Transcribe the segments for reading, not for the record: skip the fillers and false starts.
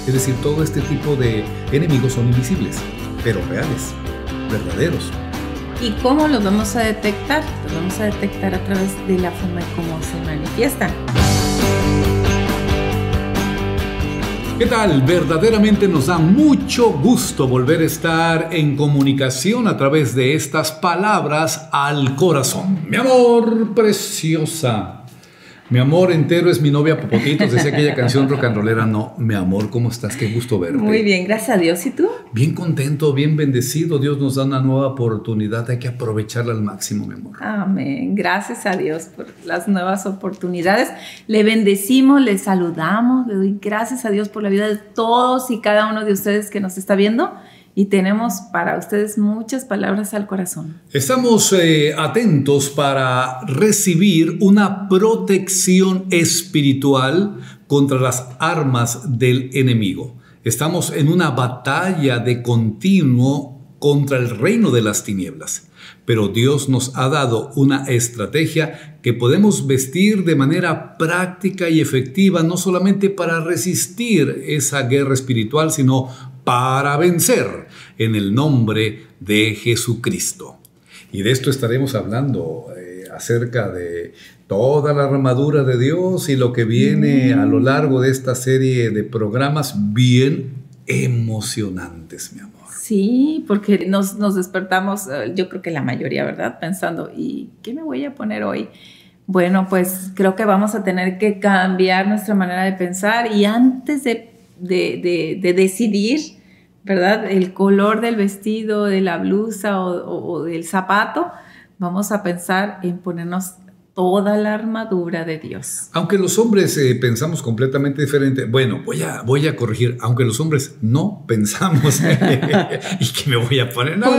Es decir, todo este tipo de enemigos son invisibles, pero reales, verdaderos. ¿Y cómo los vamos a detectar? Los vamos a detectar a través de la forma en cómo se manifiestan. ¿Qué tal? Verdaderamente nos da mucho gusto volver a estar en comunicación a través de estas palabras al corazón. Mi amor preciosa, mi amor entero es mi novia Popotitos, decía aquella canción rock and rollera. No, mi amor, ¿cómo estás? Qué gusto verte. Muy bien, gracias a Dios. ¿Y tú? Bien contento, bien bendecido. Dios nos da una nueva oportunidad, hay que aprovecharla al máximo, mi amor. Amén. Gracias a Dios por las nuevas oportunidades. Le bendecimos, le saludamos, le doy gracias a Dios por la vida de todos y cada uno de ustedes que nos está viendo. Y tenemos para ustedes muchas palabras al corazón. Estamos atentos para recibir una protección espiritual contra las armas del enemigo. Estamos en una batalla de continuo contra el reino de las tinieblas. Pero Dios nos ha dado una estrategia que podemos vestir de manera práctica y efectiva, no solamente para resistir esa guerra espiritual, sino para vencer en el nombre de Jesucristo. Y de esto estaremos hablando acerca de toda la armadura de Dios y lo que viene a lo largo de esta serie de programas bien emocionantes, mi amor. Sí, porque nos despertamos, yo creo que la mayoría, ¿verdad? Pensando, ¿y qué me voy a poner hoy? Bueno, pues creo que vamos a tener que cambiar nuestra manera de pensar y antes de decidir, ¿verdad? El color del vestido, de la blusa o del zapato, vamos a pensar en ponernos toda la armadura de Dios. Aunque los hombres pensamos completamente diferente, bueno, voy a corregir, aunque los hombres no pensamos, ¿y qué me voy a poner? No,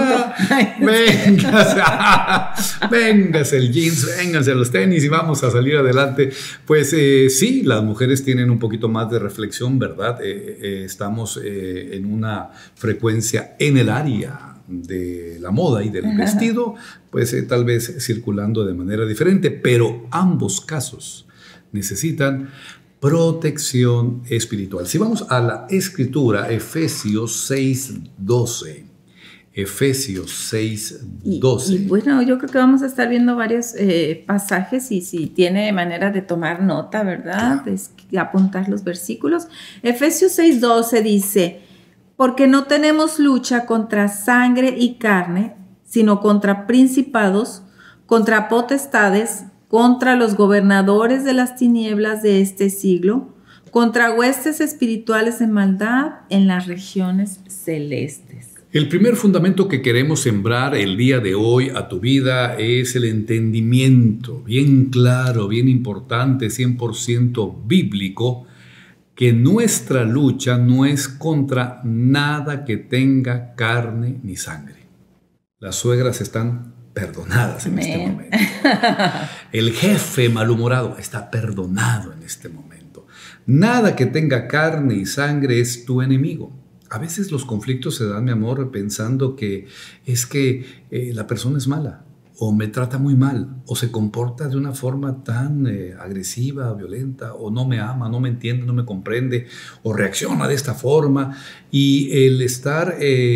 véngase el jeans, vénganse los tenis y vamos a salir adelante. Pues sí, las mujeres tienen un poquito más de reflexión, ¿verdad? Estamos en una frecuencia en el área de la moda y del vestido, pues tal vez circulando de manera diferente, pero ambos casos necesitan protección espiritual. Si vamos a la Escritura, Efesios 6:12. Efesios 6:12. Y bueno, yo creo que vamos a estar viendo varios pasajes y si tiene manera de tomar nota, ¿verdad? Claro. Es apuntar los versículos. Efesios 6:12 dice: porque no tenemos lucha contra sangre y carne, sino contra principados, contra potestades, contra los gobernadores de las tinieblas de este siglo, contra huestes espirituales de maldad en las regiones celestes. El primer fundamento que queremos sembrar el día de hoy a tu vida es el entendimiento, bien claro, bien importante, 100% bíblico, que nuestra lucha no es contra nada que tenga carne ni sangre. Las suegras están perdonadas en este momento. El jefe malhumorado está perdonado en este momento. Nada que tenga carne y sangre es tu enemigo. A veces los conflictos se dan, mi amor, pensando que es que la persona es mala, o me trata muy mal, o se comporta de una forma tan agresiva, violenta, o no me ama, no me entiende, no me comprende, o reacciona de esta forma. Y el estar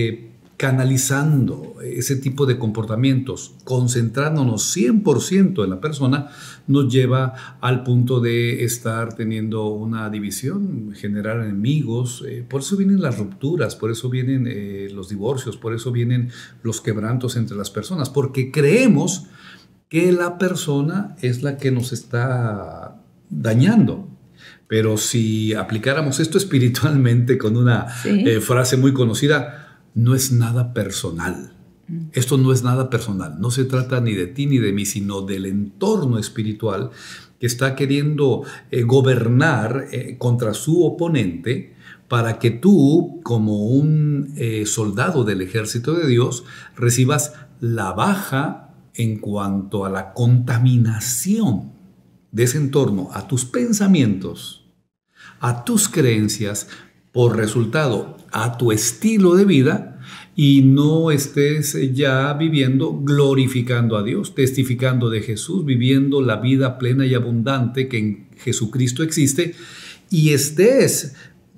canalizando ese tipo de comportamientos, concentrándonos 100% en la persona, nos lleva al punto de estar teniendo una división, generar enemigos. Por eso vienen las rupturas, por eso vienen los divorcios, por eso vienen los quebrantos entre las personas, porque creemos que la persona es la que nos está dañando. Pero si aplicáramos esto espiritualmente con una frase muy conocida, no es nada personal. Esto no es nada personal. No se trata ni de ti ni de mí, sino del entorno espiritual que está queriendo gobernar contra su oponente para que tú, como un soldado del ejército de Dios, recibas la baja en cuanto a la contaminación de ese entorno, a tus pensamientos, a tus creencias, por resultado a tu estilo de vida, y no estés ya viviendo glorificando a Dios, testificando de Jesús, viviendo la vida plena y abundante que en Jesucristo existe, y estés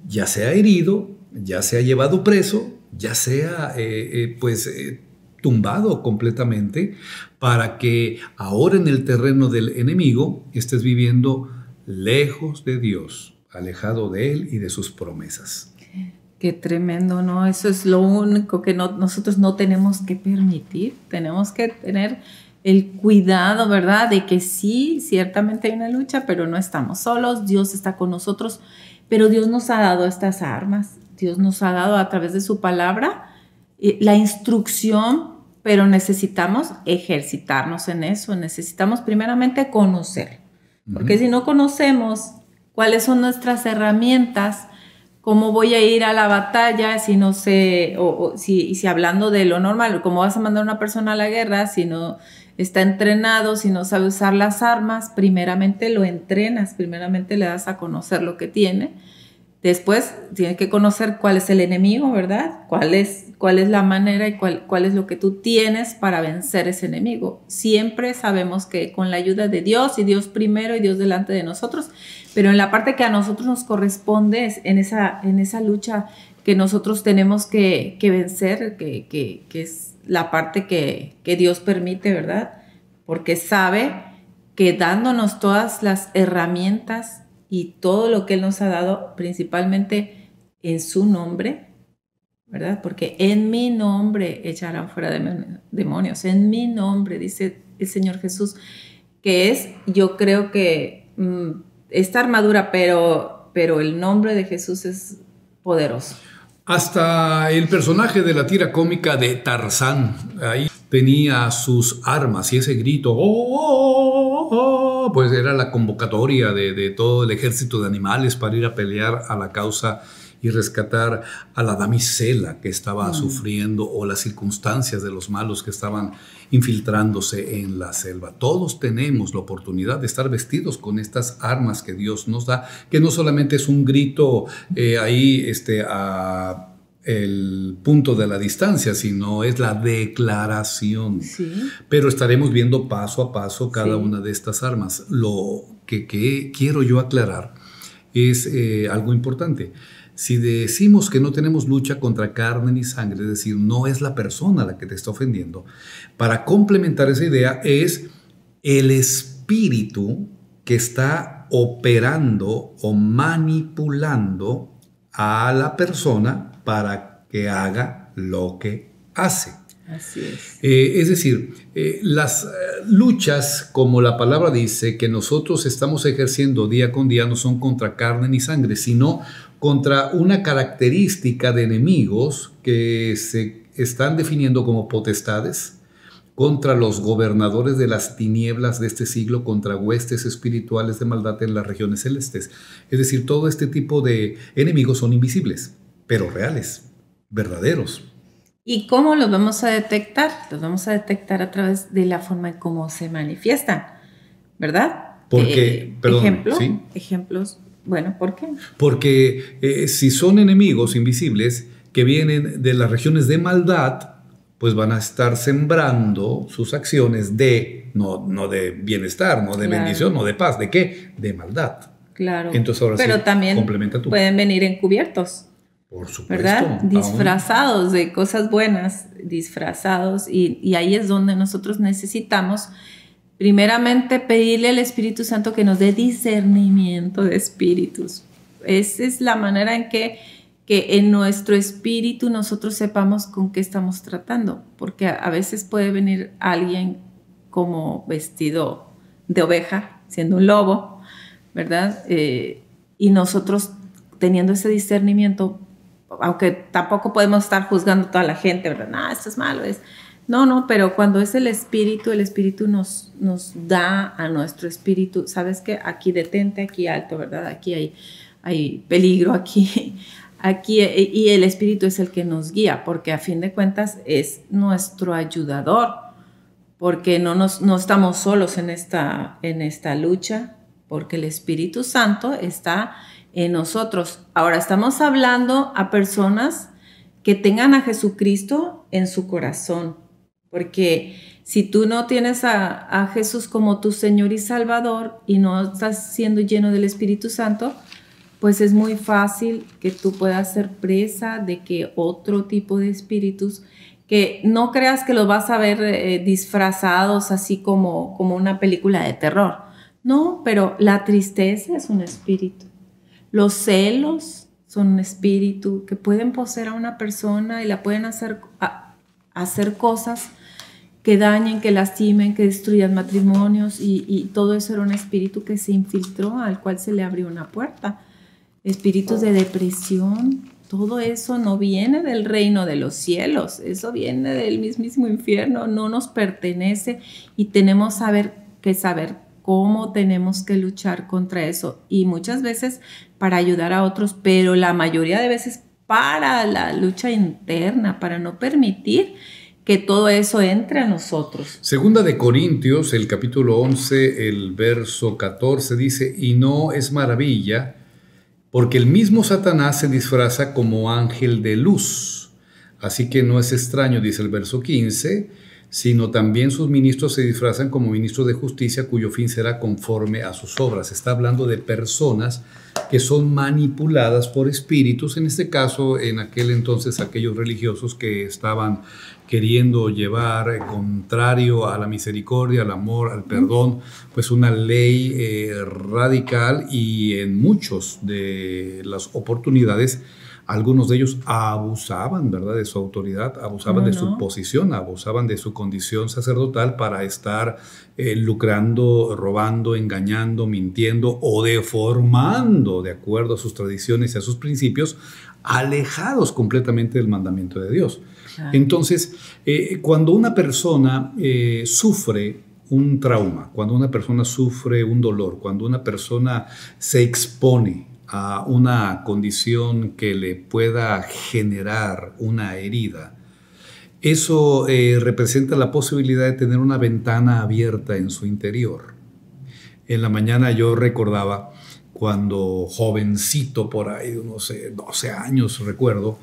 ya sea herido, ya sea llevado preso, ya sea tumbado completamente, para que ahora en el terreno del enemigo estés viviendo lejos de Dios, alejado de Él y de sus promesas. Qué tremendo, ¿no? Eso es lo único que nosotros no tenemos que permitir. Tenemos que tener el cuidado, ¿verdad? De que sí, ciertamente hay una lucha, pero no estamos solos. Dios está con nosotros, pero Dios nos ha dado estas armas. Dios nos ha dado a través de su palabra la instrucción, pero necesitamos ejercitarnos en eso. Necesitamos primeramente conocer, porque si no conocemos cuáles son nuestras herramientas, ¿cómo voy a ir a la batalla si no sé, si hablando de lo normal, cómo vas a mandar a una persona a la guerra si no está entrenado, si no sabe usar las armas? Primeramente lo entrenas, primeramente le das a conocer lo que tiene. Después tienes que conocer cuál es el enemigo, ¿verdad? Cuál es la manera y cuál es lo que tú tienes para vencer ese enemigo. Siempre sabemos que con la ayuda de Dios, y Dios primero y Dios delante de nosotros, pero en la parte que a nosotros nos corresponde, es en esa lucha que nosotros tenemos que vencer, que es la parte que Dios permite, ¿verdad? Porque sabe que dándonos todas las herramientas y todo lo que Él nos ha dado, principalmente en su nombre, ¿verdad? Porque en mi nombre echarán fuera demonios. En mi nombre, dice el Señor Jesús, que es, yo creo que esta armadura, pero el nombre de Jesús es poderoso. Hasta el personaje de la tira cómica de Tarzán, ahí tenía sus armas y ese grito, pues era la convocatoria de todo el ejército de animales para ir a pelear a la causa y rescatar a la damisela que estaba sufriendo, o las circunstancias de los malos que estaban infiltrándose en la selva. Todos tenemos la oportunidad de estar vestidos con estas armas que Dios nos da, que no solamente es un grito a el punto de la distancia, sino es la declaración. Sí. Pero estaremos viendo paso a paso cada una de estas armas. Lo que quiero yo aclarar es algo importante. Si decimos que no tenemos lucha contra carne ni sangre, es decir, no es la persona la que te está ofendiendo, para complementar esa idea es el espíritu que está operando o manipulando a la persona para que haga lo que hace. Así es. Es decir, las luchas, como la palabra dice, que nosotros estamos ejerciendo día con día, no son contra carne ni sangre, sino contra una característica de enemigos que se están definiendo como potestades, contra los gobernadores de las tinieblas de este siglo, contra huestes espirituales de maldad en las regiones celestes. Es decir, todo este tipo de enemigos son invisibles, pero reales, verdaderos. ¿Y cómo los vamos a detectar? Los vamos a detectar a través de la forma en cómo se manifiestan, ¿verdad? Porque, ejemplos. Bueno, ¿por qué? Porque si son enemigos invisibles que vienen de las regiones de maldad, pues van a estar sembrando sus acciones no de bienestar, no de bendición, no de paz. ¿De qué? De maldad. Claro. Entonces ahora pero sí, también complementa tú. Pueden venir encubiertos. Por supuesto. ¿Verdad? Disfrazados de cosas buenas, disfrazados. Y ahí es donde nosotros necesitamos primeramente pedirle al Espíritu Santo que nos dé discernimiento de espíritus. Esa es la manera en que en nuestro espíritu nosotros sepamos con qué estamos tratando, porque a veces puede venir alguien como vestido de oveja, siendo un lobo, ¿verdad? Y nosotros teniendo ese discernimiento, aunque tampoco podemos estar juzgando a toda la gente, ¿verdad? No, esto es malo, No, pero cuando es el espíritu nos da a nuestro espíritu, ¿sabes qué? Aquí detente, aquí alto, ¿verdad? Aquí hay peligro, aquí, y el espíritu es el que nos guía, porque a fin de cuentas es nuestro ayudador, porque no estamos solos en esta lucha, porque el Espíritu Santo está en nosotros. Ahora estamos hablando a personas que tengan a Jesucristo en su corazón, porque si tú no tienes a Jesús como tu Señor y Salvador y no estás siendo lleno del Espíritu Santo, pues es muy fácil que tú puedas ser presa de que otro tipo de espíritus, que no creas que los vas a ver disfrazados así como una película de terror. No, pero la tristeza es un espíritu. Los celos son un espíritu que pueden poseer a una persona y la pueden hacer cosas que dañen, que lastimen, que destruyan matrimonios, y todo eso era un espíritu que se infiltró, al cual se le abrió una puerta. Espíritus de depresión, todo eso no viene del reino de los cielos, eso viene del mismísimo infierno, no nos pertenece, y tenemos que saber cómo tenemos que luchar contra eso, y muchas veces para ayudar a otros, pero la mayoría de veces para la lucha interna, para no permitir que todo eso entre a nosotros. Segunda de Corintios, el capítulo 11, el verso 14 dice: y no es maravilla, porque el mismo Satanás se disfraza como ángel de luz. Así que no es extraño, dice el verso 15, sino también sus ministros se disfrazan como ministros de justicia, cuyo fin será conforme a sus obras. Está hablando de personas que son manipuladas por espíritus, en este caso, en aquel entonces, aquellos religiosos que estaban queriendo llevar, contrario a la misericordia, al amor, al perdón, pues una ley radical, y en muchos de las oportunidades algunos de ellos abusaban, ¿verdad?, de su autoridad, abusaban de su posición, abusaban de su condición sacerdotal para estar lucrando, robando, engañando, mintiendo o deformando de acuerdo a sus tradiciones y a sus principios, alejados completamente del mandamiento de Dios. Entonces, cuando una persona sufre un trauma, cuando una persona sufre un dolor, cuando una persona se expone a una condición que le pueda generar una herida, eso representa la posibilidad de tener una ventana abierta en su interior. En la mañana yo recordaba cuando jovencito, por ahí, no sé, 12 años recuerdo,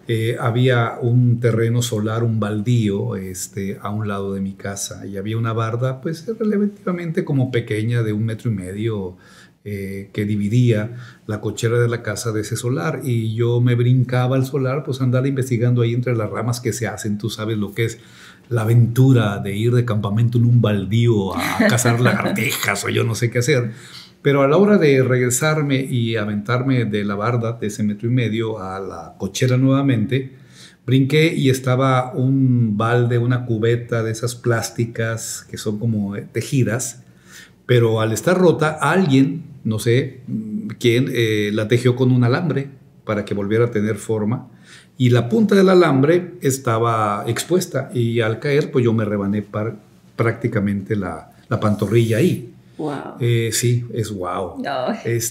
había un terreno solar, un baldío a un lado de mi casa, y había una barda pues relativamente como pequeña, de 1,5 metros, que dividía la cochera de la casa de ese solar, y yo me brincaba al solar, pues andar investigando ahí entre las ramas que se hacen. Tú sabes lo que es la aventura de ir de campamento en un baldío a cazar lagartijas o yo no sé qué hacer. Pero a la hora de regresarme y aventarme de la barda de ese 1,5 metros a la cochera nuevamente, brinqué y estaba un balde, una cubeta de esas plásticas que son como tejidas, pero al estar rota, alguien, no sé quién, la tejió con un alambre para que volviera a tener forma, y la punta del alambre estaba expuesta, y al caer pues yo me rebané prácticamente la pantorrilla ahí. Wow. Sí, es wow. No.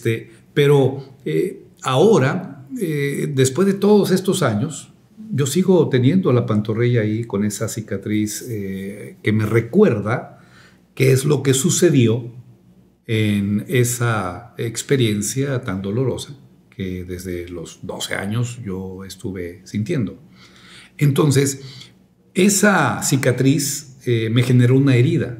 Pero ahora, después de todos estos años, yo sigo teniendo la pantorrilla ahí con esa cicatriz que me recuerda qué es lo que sucedió en esa experiencia tan dolorosa que desde los 12 años yo estuve sintiendo. Entonces, esa cicatriz me generó una herida,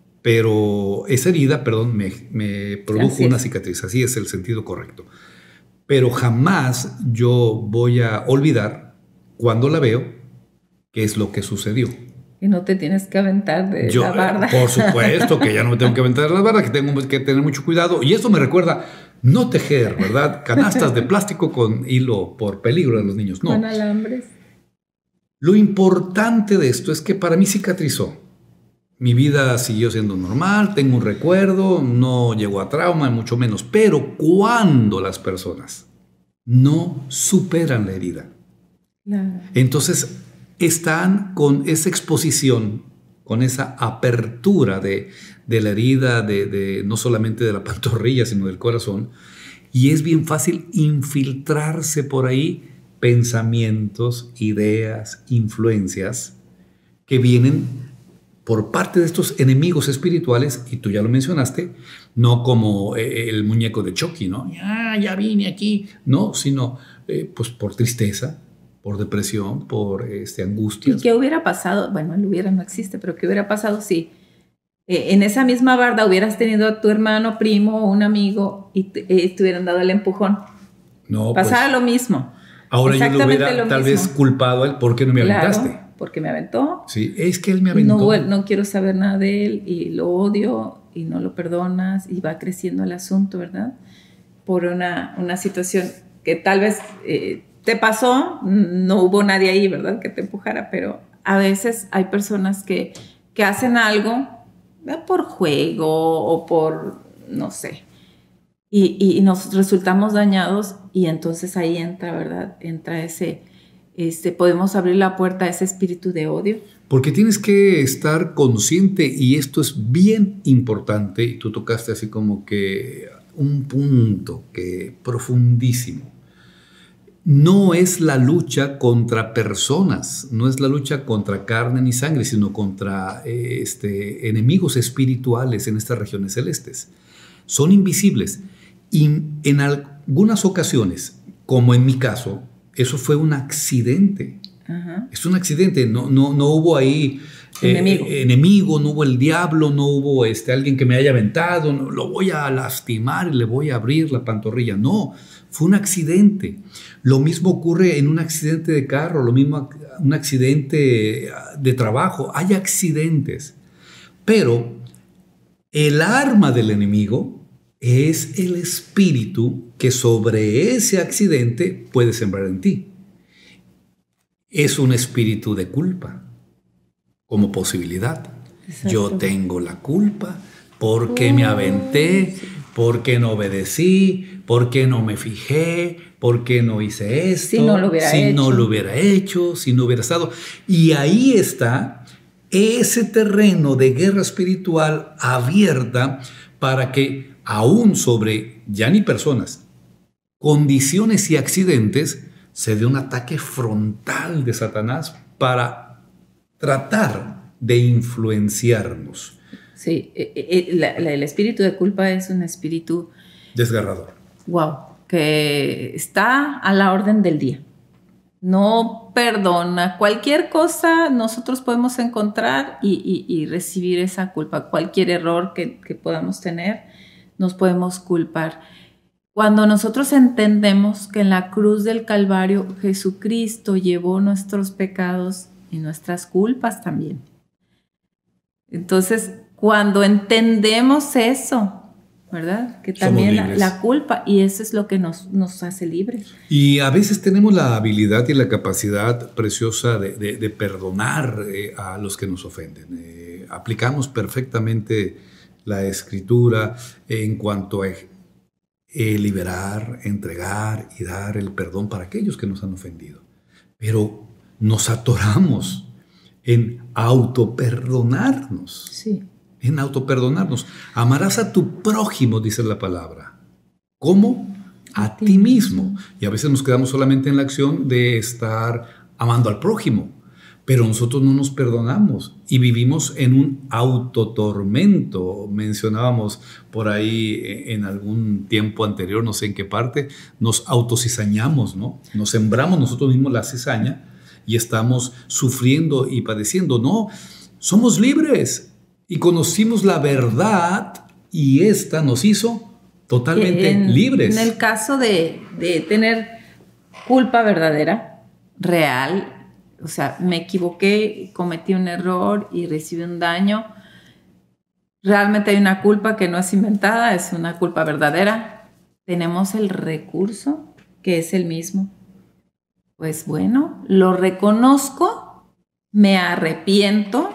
pero esa herida, perdón, me produjo una cicatriz, así es el sentido correcto. Pero jamás yo voy a olvidar, cuando la veo, qué es lo que sucedió. Y no te tienes que aventar de la barda. Por supuesto que ya no me tengo que aventar de la barda, que tengo que tener mucho cuidado. Y eso me recuerda no tejer, ¿verdad?, canastas de plástico con hilo por peligro de los niños. No. Con alambres. Lo importante de esto es que para mí cicatrizó. Mi vida siguió siendo normal, tengo un recuerdo, no llegó a trauma, mucho menos. Pero cuando las personas no superan la herida, Claro. entonces están con esa exposición, con esa apertura de la herida, no solamente de la pantorrilla, sino del corazón, y es bien fácil infiltrarse por ahí pensamientos, ideas, influencias que vienen por parte de estos enemigos espirituales, y tú ya lo mencionaste, no como el muñeco de Chucky, ¿no? Ya vine aquí, no, sino pues por tristeza, por depresión, por angustias. ¿Y qué hubiera pasado? Bueno, el hubiera no existe, pero ¿qué hubiera pasado si en esa misma barda hubieras tenido a tu hermano, primo o un amigo y te hubieran dado el empujón? No, pasara lo mismo. Ahora yo le hubiera tal vez culpado a él, ¿por qué no me aventaste? Porque me aventó. Sí, es que él me aventó. No quiero saber nada de él y lo odio y no lo perdonas y va creciendo el asunto, ¿verdad? Por una situación que tal vez te pasó, no hubo nadie ahí, ¿verdad? Que te empujara, pero a veces hay personas que hacen algo por juego o por, no sé, y nos resultamos dañados y entonces ahí entra, ¿verdad? Entra podemos abrir la puerta a ese espíritu de odio. Porque tienes que estar consciente, y esto es bien importante, y tú tocaste así como que un punto que profundísimo. No es la lucha contra personas, no es la lucha contra carne ni sangre, sino contra enemigos espirituales en estas regiones celestes. Son invisibles. Y en algunas ocasiones, como en mi caso, eso fue un accidente. Ajá. Es un accidente, no hubo ahí enemigo, no hubo el diablo, no hubo alguien que me haya aventado, no, lo voy a lastimar y le voy a abrir la pantorrilla. No, fue un accidente. Lo mismo ocurre en un accidente de carro, lo mismo un accidente de trabajo. Hay accidentes, pero el arma del enemigo es el espíritu que sobre ese accidente puede sembrar en ti. Es un espíritu de culpa como posibilidad. Exacto. Yo tengo la culpa porque me aventé, porque no obedecí, porque no me fijé, porque no hice esto, si no lo hubiera hecho, si no hubiera estado. Y ahí está ese terreno de guerra espiritual abierta para que aún sobre ya ni personas, condiciones y accidentes, se dé un ataque frontal de Satanás para tratar de influenciarnos. Sí, el espíritu de culpa es un espíritu desgarrador. Wow, que está a la orden del día. No perdona. Cualquier cosa nosotros podemos encontrar y recibir esa culpa. Cualquier error que podamos tener, nos podemos culpar. Cuando nosotros entendemos que en la cruz del Calvario Jesucristo llevó nuestros pecados y nuestras culpas también. Entonces, cuando entendemos eso, ¿verdad? Que también la culpa, y eso es lo que nos hace libres. Y a veces tenemos la habilidad y la capacidad preciosa de perdonar a los que nos ofenden. Aplicamos perfectamente la Escritura en cuanto a liberar, entregar y dar el perdón para aquellos que nos han ofendido. Pero nos atoramos en autoperdonarnos. Sí. En autoperdonarnos. Amarás a tu prójimo, dice la palabra. ¿Cómo? A ti mismo. Y a veces nos quedamos solamente en la acción de estar amando al prójimo. Pero nosotros no nos perdonamos y vivimos en un autotormento. Mencionábamos por ahí en algún tiempo anterior, no sé en qué parte, nos autocizañamos, ¿no? Nos sembramos nosotros mismos la cizaña y estamos sufriendo y padeciendo. No, somos libres y conocimos la verdad y esta nos hizo totalmente libres. En el caso de tener culpa verdadera, real, o sea, me equivoqué, cometí un error y recibí un daño. Realmente hay una culpa que no es inventada, es una culpa verdadera. Tenemos el recurso, que es el mismo. Pues bueno, lo reconozco, me arrepiento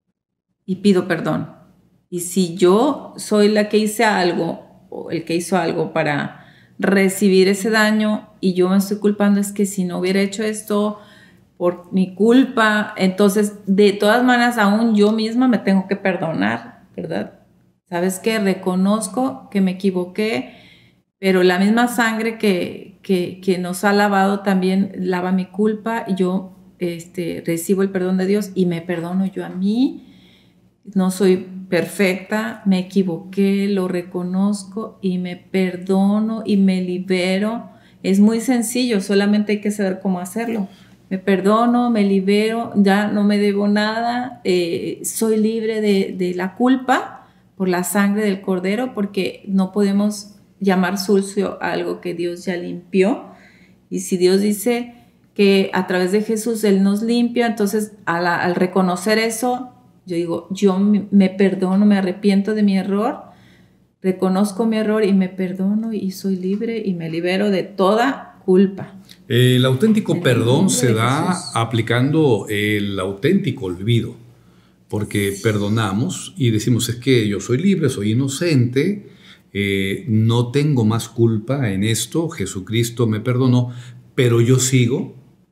y pido perdón. Y si yo soy la que hice algo, o el que hizo algo para recibir ese daño, y yo me estoy culpando, es que si no hubiera hecho esto por mi culpa, entonces de todas maneras aún yo misma me tengo que perdonar, ¿verdad? ¿Sabes qué? Reconozco que me equivoqué, pero la misma sangre que nos ha lavado también lava mi culpa, y yo recibo el perdón de Dios y me perdono yo a mí. No soy perfecta, me equivoqué, lo reconozco y me perdono y me libero. Es muy sencillo, solamente hay que saber cómo hacerlo. Me perdono, me libero, ya no me debo nada, soy libre de la culpa por la sangre del Cordero, porque no podemos llamar sucio a algo que Dios ya limpió. Y si Dios dice que a través de Jesús Él nos limpia, entonces al reconocer eso, yo digo, yo me perdono, me arrepiento de mi error, reconozco mi error y me perdono y soy libre y me libero de toda culpa. El auténtico perdón se da aplicando el auténtico olvido, porque perdonamos y decimos, es que yo soy libre, soy inocente, no tengo más culpa en esto, Jesucristo me perdonó, pero yo sigo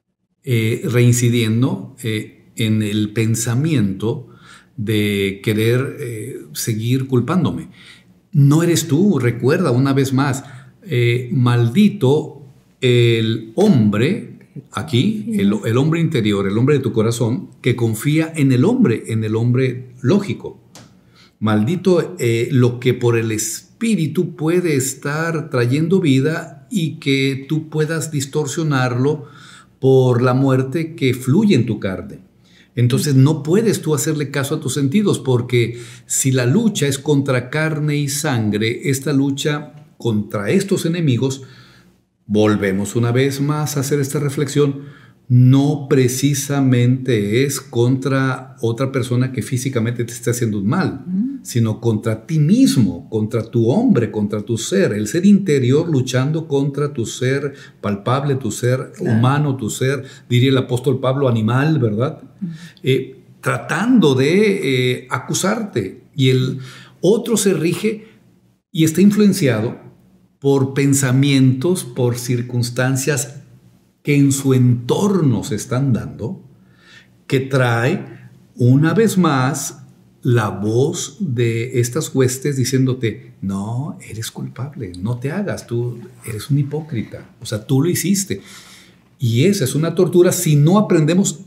reincidiendo en el pensamiento de querer seguir culpándome. No eres tú, recuerda una vez más, maldito el hombre aquí, el hombre interior, el hombre de tu corazón, que confía en el hombre lógico. Maldito lo que por el espíritu puede estar trayendo vida y que tú puedas distorsionarlo por la muerte que fluye en tu carne. Entonces no puedes tú hacerle caso a tus sentidos, porque si la lucha es contra carne y sangre, esta lucha contra estos enemigos, volvemos una vez más a hacer esta reflexión, no precisamente es contra otra persona que físicamente te esté haciendo un mal, sino contra ti mismo, contra tu hombre, contra tu ser, el ser interior luchando contra tu ser palpable, tu ser humano, tu ser, diría el apóstol Pablo, animal, ¿verdad? Tratando de acusarte. Y el otro se rige y está influenciado por pensamientos, por circunstancias que en su entorno se están dando, que trae una vez más la voz de estas huestes diciéndote, no, eres culpable, no te hagas, tú eres un hipócrita, o sea, tú lo hiciste. Y esa es una tortura si no aprendemos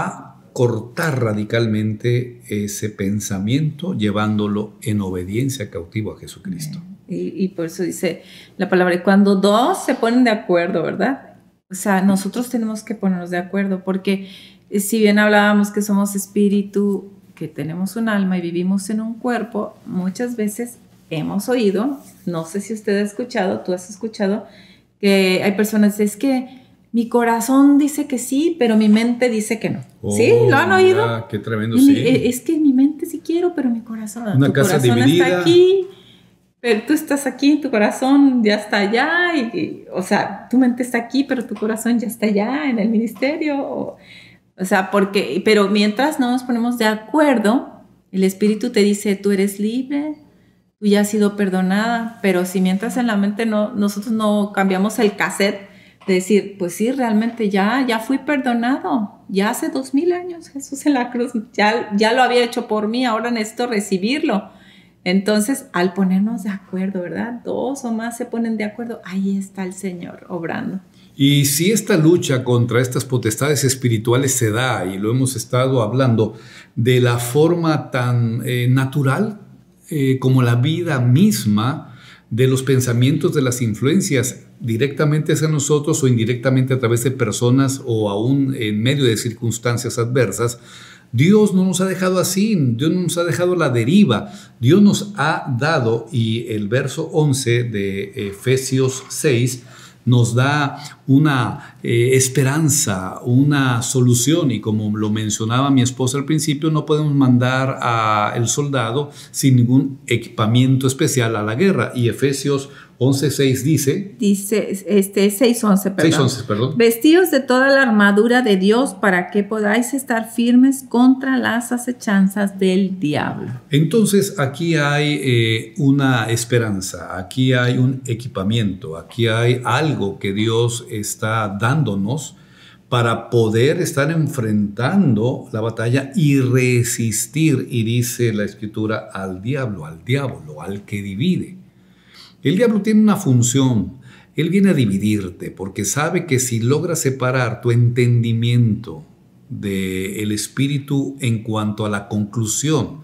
a cortar radicalmente ese pensamiento, llevándolo en obediencia cautivo a Jesucristo. Y por eso dice la palabra, cuando dos se ponen de acuerdo, ¿verdad? O sea, nosotros tenemos que ponernos de acuerdo, porque si bien hablábamos que somos espíritu, que tenemos un alma y vivimos en un cuerpo, muchas veces hemos oído, no sé si usted ha escuchado, tú has escuchado, que hay personas, es que mi corazón dice que sí, pero mi mente dice que no. ¿Sí? ¿Lo han oído? Qué tremendo, sí. Es que mi mente sí quiero, pero mi corazón, una casa corazón dividida. Está aquí. Pero tú estás aquí, tu corazón ya está allá, o sea, tu mente está aquí, pero tu corazón ya está allá en el ministerio. O sea, pero mientras no nos ponemos de acuerdo, el Espíritu te dice, tú eres libre, tú ya has sido perdonada, pero si mientras en la mente nosotros no cambiamos el cassette de decir, pues sí, realmente ya fui perdonado, ya hace 2000 años Jesús en la cruz, ya lo había hecho por mí, ahora necesito recibirlo. Entonces, al ponernos de acuerdo, ¿verdad? Dos o más se ponen de acuerdo, ahí está el Señor obrando. Y si esta lucha contra estas potestades espirituales se da, y lo hemos estado hablando, de la forma tan natural como la vida misma, de los pensamientos, de las influencias directamente hacia nosotros o indirectamente a través de personas o aún en medio de circunstancias adversas, Dios no nos ha dejado así, Dios no nos ha dejado a la deriva, Dios nos ha dado, y el verso 11 de Efesios 6 nos da una esperanza, una solución, y como lo mencionaba mi esposa al principio, no podemos mandar al soldado sin ningún equipamiento especial a la guerra, y Efesios 11:6 dice 6:11, perdón. 6:11, perdón. Vestidos de toda la armadura de Dios para que podáis estar firmes contra las acechanzas del diablo. Entonces aquí hay una esperanza, aquí hay un equipamiento, aquí hay algo que Dios está dándonos para poder estar enfrentando la batalla y resistir, y dice la Escritura, al diablo, al que divide. El diablo tiene una función, él viene a dividirte porque sabe que si logra separar tu entendimiento del espíritu en cuanto a la conclusión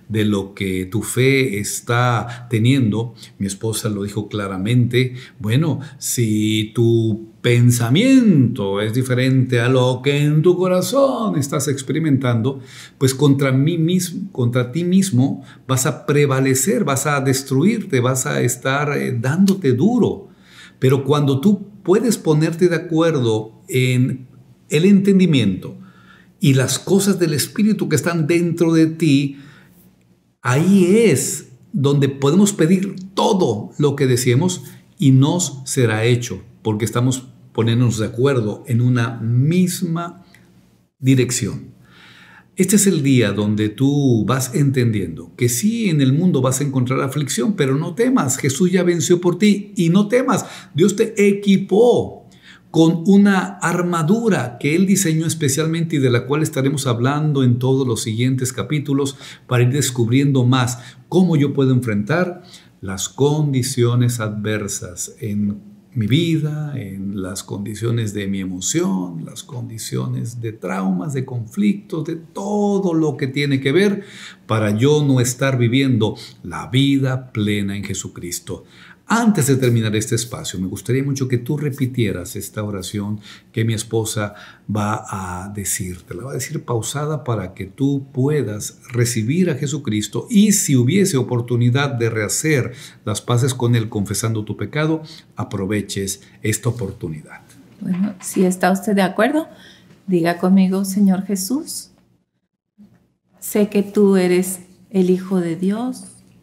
de lo que tu fe está teniendo. Mi esposa lo dijo claramente. Bueno, si tu pensamiento es diferente a lo que en tu corazón estás experimentando, pues contra ti mismo vas a prevalecer, vas a destruirte, vas a estar dándote duro. Pero cuando tú puedes ponerte de acuerdo en el entendimiento y las cosas del Espíritu que están dentro de ti, ahí es donde podemos pedir todo lo que deseemos y nos será hecho, porque estamos poniéndonos de acuerdo en una misma dirección. Este es el día donde tú vas entendiendo que sí, en el mundo vas a encontrar aflicción, pero no temas, Jesús ya venció por ti y no temas, Dios te equipó con una armadura que Él diseñó especialmente y de la cual estaremos hablando en todos los siguientes capítulos para ir descubriendo más cómo yo puedo enfrentar las condiciones adversas en mi vida, en las condiciones de mi emoción, las condiciones de traumas, de conflictos, de todo lo que tiene que ver para yo no estar viviendo la vida plena en Jesucristo. Antes de terminar este espacio, me gustaría mucho que tú repitieras esta oración que mi esposa va a decir. Te la va a decir pausada para que tú puedas recibir a Jesucristo y si hubiese oportunidad de rehacer las paces con Él confesando tu pecado, aproveches esta oportunidad. Bueno, si está usted de acuerdo, diga conmigo: Señor Jesús, sé que tú eres el Hijo de Dios.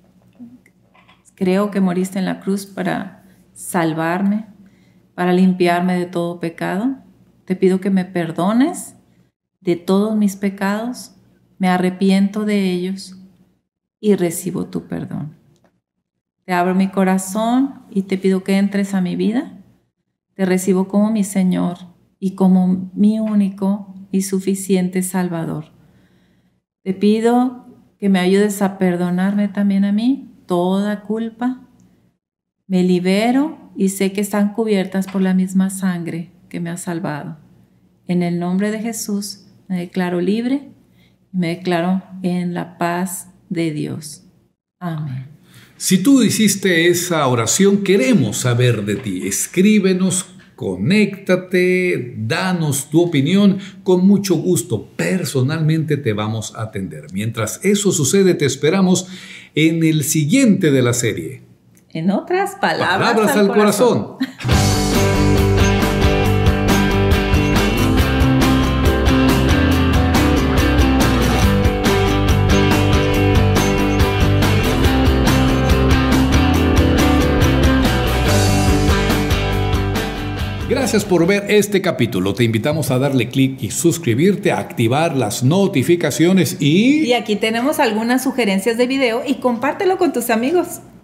Creo que moriste en la cruz para salvarme, para limpiarme de todo pecado. Te pido que me perdones de todos mis pecados, me arrepiento de ellos y recibo tu perdón. Te abro mi corazón y te pido que entres a mi vida. Te recibo como mi Señor y como mi único y suficiente Salvador. Te pido que me ayudes a perdonarme también a mí toda culpa. Me libero y sé que están cubiertas por la misma sangre que me ha salvado. En el nombre de Jesús me declaro libre y me declaro en la paz de Dios. Amén. Si tú hiciste esa oración, queremos saber de ti. Escríbenos, conéctate, danos tu opinión. Con mucho gusto, personalmente te vamos a atender. Mientras eso sucede, te esperamos en el siguiente de la serie. En otras palabras al corazón. Gracias por ver este capítulo. Te invitamos a darle clic y suscribirte, a activar las notificaciones y aquí tenemos algunas sugerencias de video y compártelo con tus amigos.